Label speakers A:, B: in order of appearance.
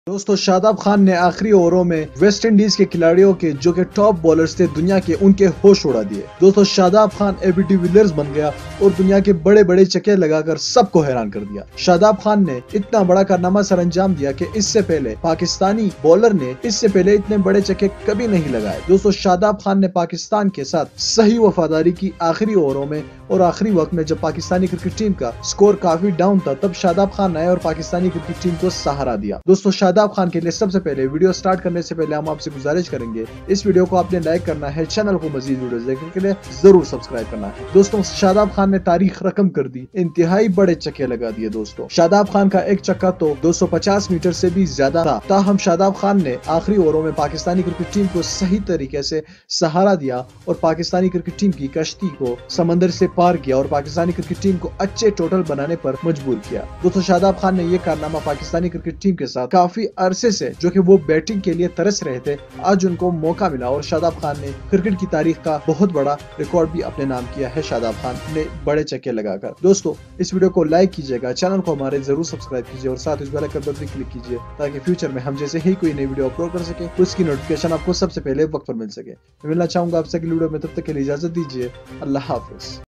A: دوستو شاداب خان نے آخری اووروں میں ویسٹ انڈیز کے کھلاڑیوں کے جو کہ ٹاپ بولرز تھے دنیا کے ان کے ہوش اڑا دیے۔ دوستو Shadab Khan A B de Villiers بن گیا اور دنیا کے بڑے بڑے چکے لگا کر سب کو حیران کر دیا۔ شاداب خان نے اتنا بڑا کارنامہ سر انجام دیا کہ اس سے پہلے پاکستانی بولر نے اتنے بڑے چکے کبھی نہیں لگائے۔ دوستو شاداب خان نے پاکستان کے ساتھ صحیح وفاداری کی آخری اووروں میں اور آخری وقت میں جب پاکستانی کرکٹ ٹیم کا سکور کافی ڈاؤن تھا تب شاداب خان آئے اور پاکستانی کرکٹ ٹیم کو سہارا دیا۔ دوستو شاداب خان کے لیے سب سے پہلے ویڈیو سٹارٹ کرنے سے پہلے ہم آپ سے گزارش کریں گے اس ویڈیو کو آپ نے لائک کرنا ہے، چینل کو مزید ویڈیوز دیکھنے کے لیے ضرور سبسکرائب کرنا ہے۔ دوستو شاداب خان نے تاریخ رقم کر دی، انتہائی بڑے چکے لگا دیے۔ دوستو شاداب خان کا ایک چکا تو 250 میٹر سے بھی زیادہ تھا، تاہم شاداب خان نے آخری اووروں میں پاکستانی کرکٹ ٹیم کو صحیح طریقے سے سہارا دیا اور پاکستانی کرکٹ ٹیم کی کشتی کو سمندر سے پار کیا اور پاکستانی کرکٹ ٹیم کو اچھے ٹوٹل بنانے پر مجبور کیا۔ دوستو شاداب خان نے یہ کارنامہ پاکستانی کرکٹ ٹیم کے ساتھ کافی عرصے سے جو کہ وہ بیٹنگ کے لیے ترس رہے تھے، آج ان کو موقع ملا اور شاداب خان نے کرکٹ کی تاریخ کا بہت بڑا ریکارڈ بھی اپنے نام کیا ہے۔ شاداب خان نے بڑے چکے لگا کر۔ دوستو اس ویڈیو کو لائک کیجیے گا، چینل کو ہمارے ضرور سبسکرائب کیجیے اور ساتھ اس بیل آئیکن پر بھی کلک کیجیے تاکہ فیوچر میں ہم جیسے ہی کوئی نئی ویڈیو اپلوڈ کر سکے اس کی نوٹیفیکیشن آپ کو سب سے پہلے وقت پر مل سکے۔ میں ملنا چاہوں گا آپ سے اگلی ویڈیو میں، تب تک کے لیے اجازت دیجیے۔ اللہ حافظ۔